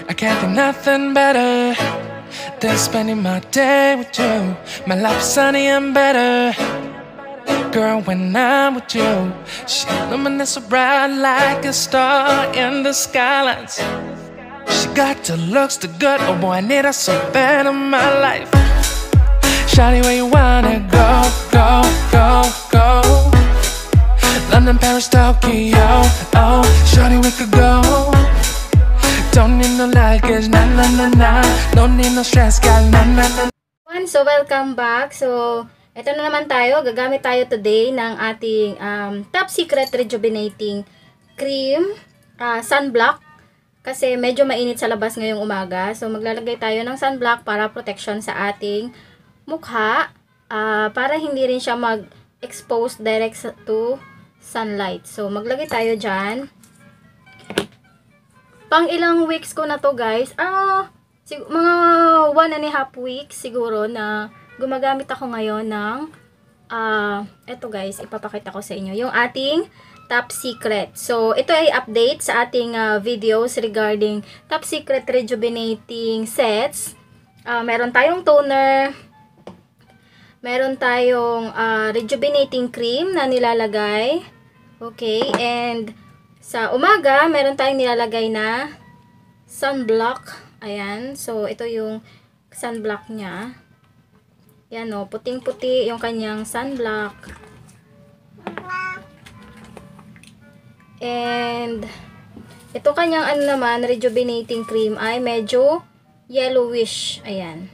I can't think nothing better than spending my day with you. My life's sunny and better, girl, when I'm with you. She illuminates so bright like a star in the skylines. She got the looks, the good, oh boy, I need her so bad in my life. Shawty, where you wanna go, go, go, go? London, Paris, Tokyo, oh, shawty, we could go. Don't need no luggage, na na na na. Don't need no stress, gal, na na na. So, welcome back. So, ito na naman tayo. Gagamit tayo today ng ating Top Secret Rejuvenating Cream Sunblock. Kasi medyo mainit sa labas ngayong umaga. So, maglalagay tayo ng sunblock para protection sa ating mukha. Para hindi rin siya mag-expose direct to sunlight. So, maglagay tayo dyan. Pang ilang weeks ko na to, guys. Mga 1.5 weeks siguro na gumagamit ako ngayon ng eto guys, ipapakita ko sa inyo yung ating Top Secret. So, ito ay update sa ating videos regarding Top Secret Rejuvenating Sets. Meron tayong toner, meron tayong rejuvenating cream na nilalagay. Okay, and sa umaga, meron tayong nilalagay na sunblock. Ayan. So, ito yung sunblock niya. Yan o. Puting-puti yung kanyang sunblock. And, ito kanyang ano naman, rejuvenating cream ay medyo yellowish. Ayan.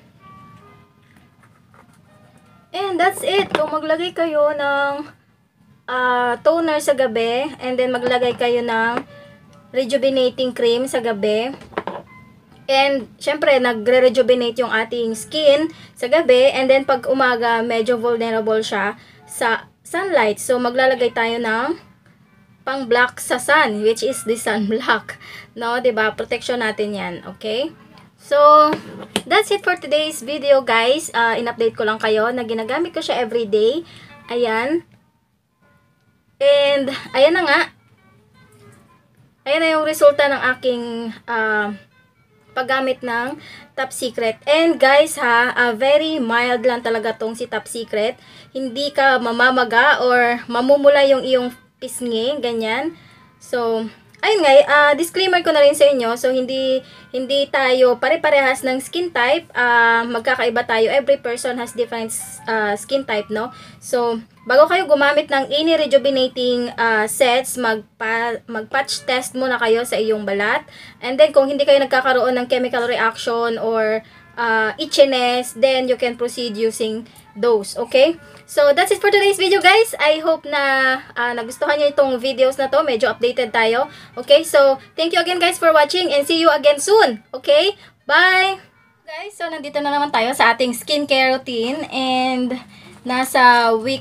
And, that's it. Kung maglagay kayo ng toner sa gabi, and then maglagay kayo ng rejuvenating cream sa gabi, and syempre nagre-rejuvenate yung ating skin sa gabi, and then pag umaga medyo vulnerable siya sa sunlight, so maglalagay tayo ng pang block sa sun, which is the sunblock, no, diba? Protection natin yan. Okay, so that's it for today's video, guys. In-update ko lang kayo na ginagamit ko siya everyday. Ayan. And, ayan na nga. Ayan na yung resulta ng aking paggamit ng Top Secret. And guys ha, very mild lang talaga tong si Top Secret. Hindi ka mamamaga or mamumula yung iyong pisngi, ganyan. So, ayun nga, disclaimer ko na rin sa inyo. So, hindi tayo pare-parehas ng skin type. Magkakaiba tayo. Every person has different skin type, no? So, bago kayo gumamit ng any rejuvenating sets, mag-patch test muna kayo sa iyong balat. And then, kung hindi kayo nagkakaroon ng chemical reaction or itchiness, then you can proceed using those. Okay? So, that's it for today's video, guys. I hope na nagustuhan nyo itong videos na to. Medyo updated tayo. Okay? So, thank you again, guys, for watching and see you again soon. Okay? Bye! Guys, so nandito na naman tayo sa ating skincare routine and nasa week,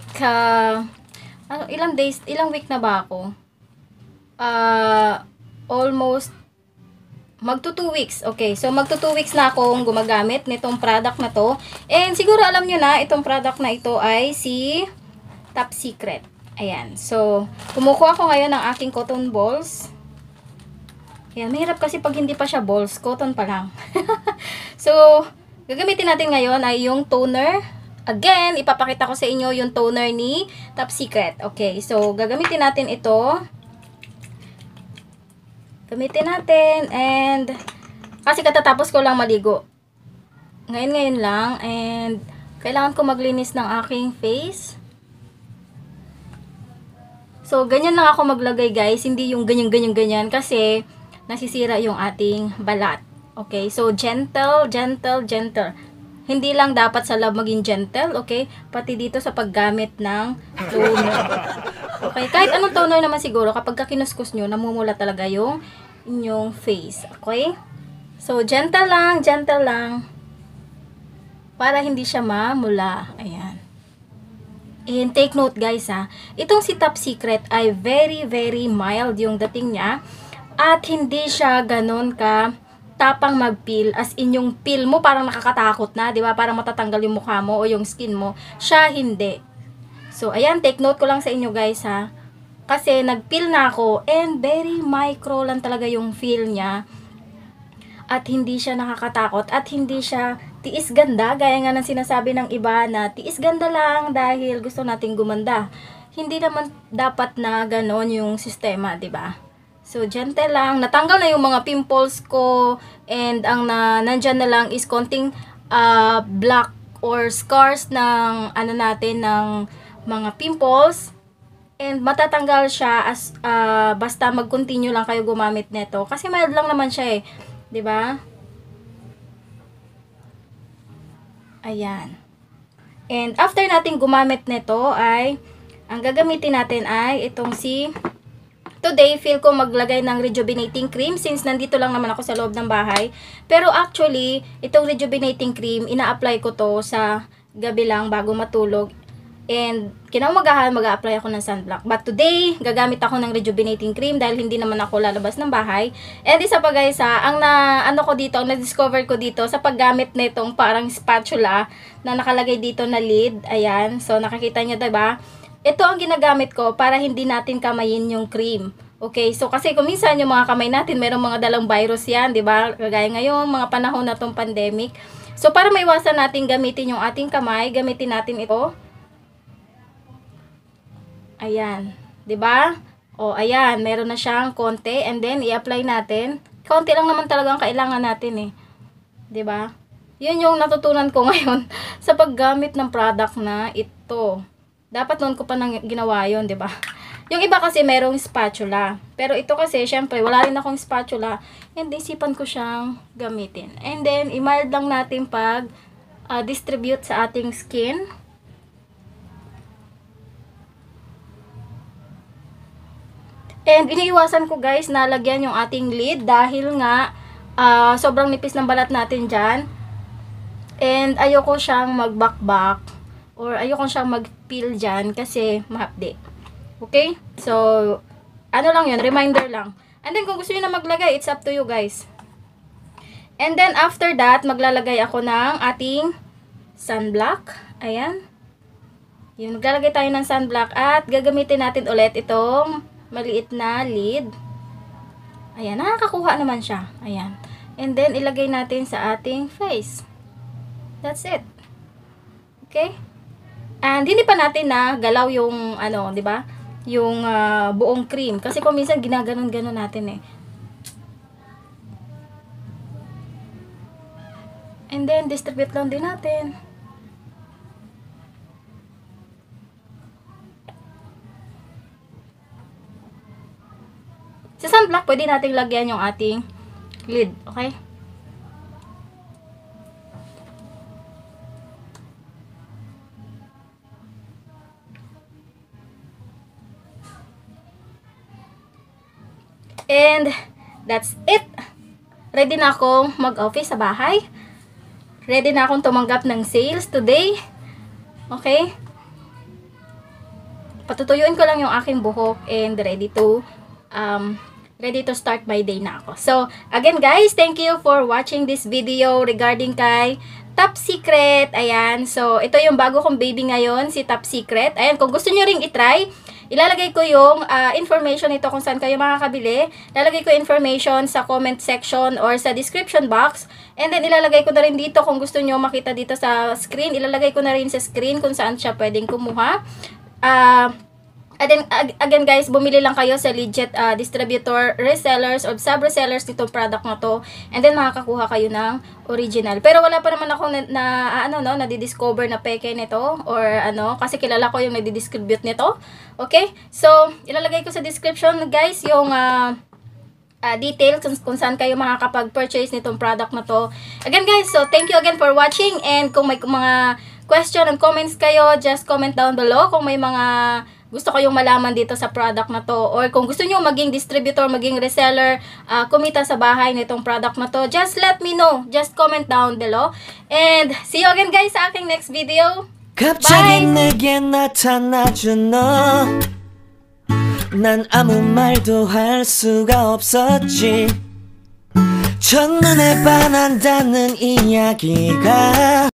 ilang week na ba ako? Almost magto 2 weeks. Okay, so magto 2 weeks na akong gumagamit nitong product na to. And siguro alam nyo na, itong product na ito ay si Top Secret. Ayan. So, kumukuha ako ngayon ng aking cotton balls. Ayan, mahirap kasi pag hindi pa siya balls, cotton pa lang. So, gagamitin natin ngayon ay yung toner. Again, ipapakita ko sa inyo yung toner ni Top Secret. Okay, so gagamitin natin ito. Gamitin natin and kasi katatapos ko lang maligo. Ngayon lang and kailangan ko maglinis ng aking face. So, ganyan lang ako maglagay, guys. Hindi yung ganyan kasi nasisira yung ating balat. Okay, so gentle. Hindi lang dapat sa love maging gentle, okay? Pati dito sa paggamit ng toner. Okay, kahit anong toner naman siguro, kapag kinuskus nyo, namumula talaga yung inyong face. Okay? So, gentle lang. Para hindi siya mamula. Ayan. And take note, guys, ha. Itong si Top Secret ay very, very mild yung dating niya. At hindi siya ganun ka tapang mag-peel, as in yung peel mo parang nakakatakot na, di ba? Parang matatanggal yung mukha mo o yung skin mo. Siya hindi. So, ayan, take note ko lang sa inyo, guys, ha. Kasi nag-peel na ako and very micro lang talaga yung feel niya. at hindi siya nakakatakot at hindi siya tiis ganda gaya nga ng sinasabi ng iba na tiis ganda lang dahil gusto nating gumanda. Hindi naman dapat na ganon yung sistema, 'di ba? So gentle lang, natanggal na yung mga pimples ko and ang nandyan na lang is konting black or scars ng ano natin ng mga pimples. And matatanggal siya as basta mag-continue lang kayo gumamit nito kasi mild lang naman siya 'di ba? Ayan. And after nating gumamit nito ay ang gagamitin natin ay itong today feel ko maglagay ng rejuvenating cream since nandito lang naman ako sa loob ng bahay. Pero actually, itong rejuvenating cream ina-apply ko to sa gabi lang bago matulog. And kinaumagahan mag-a-apply ako ng sunblock. But today, gagamit ako ng rejuvenating cream dahil hindi naman ako lalabas ng bahay. And isa pa guys ang na-discover ko dito sa paggamit nitong parang spatula na nakalagay dito na lid. Ayan. So nakikita niyo 'di ba? Ito ang ginagamit ko para hindi natin kamayin yung cream. Okay, so kasi kung minsan yung mga kamay natin, mayroong mga dalang virus yan, 'di ba? Kagaya ngayon, mga panahon na tong pandemic. So para maiwasan natin gamitin yung ating kamay, gamitin natin ito. Ayan, 'di ba? O ayan, meron na siyang konti and then i-apply natin. Konti lang naman talaga ang kailangan natin 'Di ba? 'Yun yung natutunan ko ngayon sa paggamit ng product na ito. Dapat noon ko pa nang ginawa 'yon, 'di ba? Yung iba kasi merong spatula. Pero ito kasi, syempre, wala rin akong spatula. And isipan ko siyang gamitin. And then, i-mild lang natin pag distribute sa ating skin. And iniiwasan ko guys na lagyan yung ating lid dahil nga sobrang nipis ng balat natin dyan. And ayoko siyang magbakbak or ayoko siyang mag-peel dyan kasi mahapdi. Okay? So, ano lang yun, reminder lang. And then kung gusto niyo na maglagay, it's up to you guys. And then after that, maglalagay ako ng ating sunblock. Ayan. Yun, maglalagay tayo ng sunblock at gagamitin natin ulit itong maliit na lid. Ayan, nakakakuha naman siya. Ayan. And then, ilagay natin sa ating face. That's it. Okay? And hindi pa natin na galaw yung, ano, di ba? Yung buong cream. Kasi kung minsan, ginaganon-ganon natin And then, distribute lang din natin. Sa sunblock, pwede nating lagyan yung ating lid. Okay? And, that's it. Ready na akong mag-office sa bahay. Ready na akong tumanggap ng sales today. Okay? Patutuyuin ko lang yung aking buhok and ready to start my day na ako. So, again guys, thank you for watching this video regarding kay Top Secret. Ayan. So, ito yung bago kong baby ngayon, si Top Secret. Ayan, kung gusto nyo ring itry, ilalagay ko yung information nito kung saan kayo makakabili. Ilalagay ko information sa comment section or sa description box. And then, ilalagay ko na rin dito kung gusto nyo makita dito sa screen. Ilalagay ko na rin sa screen kung saan siya pwedeng kumuha. And then, again guys, bumili lang kayo sa legit distributor, resellers, or sub-resellers nitong product na to. And then, makakakuha kayo ng original. Pero wala pa naman ako nadidiscover na peke nito. Or kasi kilala ko yung nadidistribute nito. Okay? So, ilalagay ko sa description guys yung details kung saan kayo makakapag-purchase nitong product na to. Again guys, so thank you again for watching. And kung may mga question and comments kayo, just comment down below kung may mga gusto kayong malaman dito sa product na to. Or kung gusto nyo maging distributor, maging reseller, kumita sa bahay nitong product na to, just let me know. Just comment down below. And see you again guys sa aking next video. 갑자기 내게 나타나준 너 난 아무 말도 할 수가 없었지 첫눈에 반한다는 이야기가